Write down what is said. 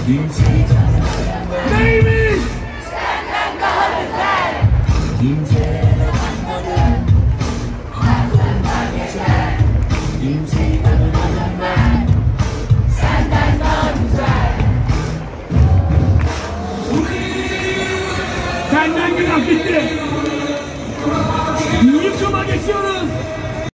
Neymiş? Senden daha güzel. Kimseye bakmadım, aklımdan geçer. Kimseyi tanımadım ben, Senden daha güzel. senden günah bitti.